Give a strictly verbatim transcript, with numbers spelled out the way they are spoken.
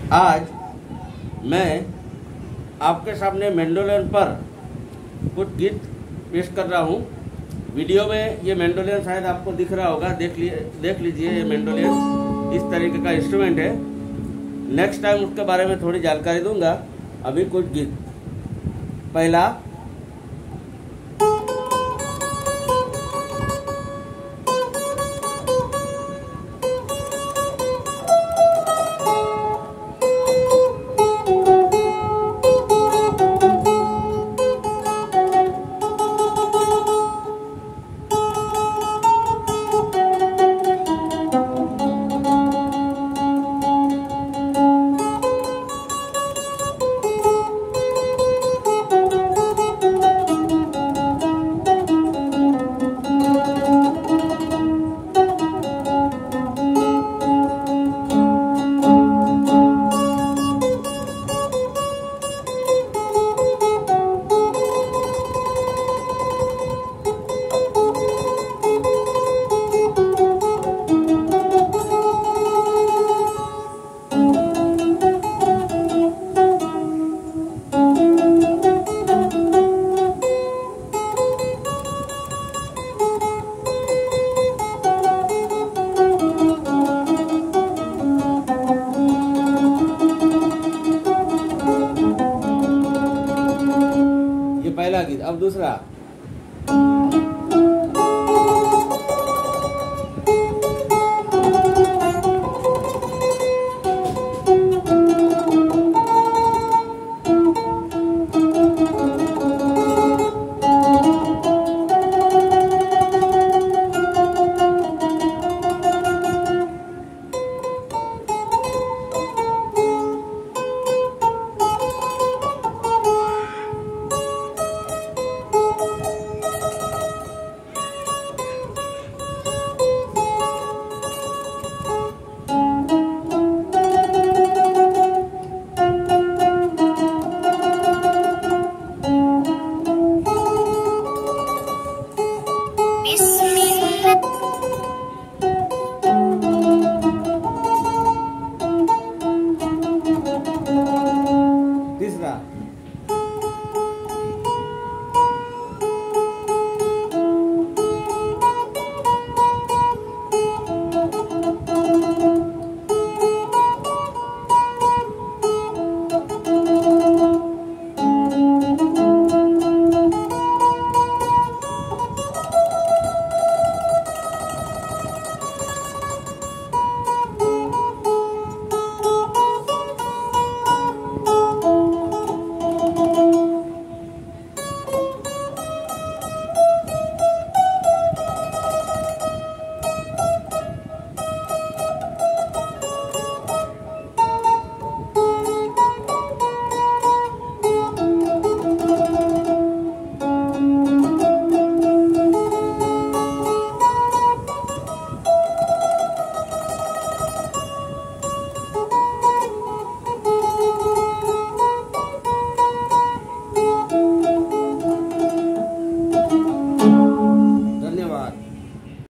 आज मैं आपके सामने मैंडोलिन पर कुछ गीत पेश कर रहा हूँ। वीडियो में ये मैंडोलिन शायद आपको दिख रहा होगा, देख लिए देख लीजिए। ये मैंडोलिन इस तरीके का इंस्ट्रूमेंट है। नेक्स्ट टाइम उसके बारे में थोड़ी जानकारी दूंगा। अभी कुछ गीत। पहला पहला गीत। अब दूसरा।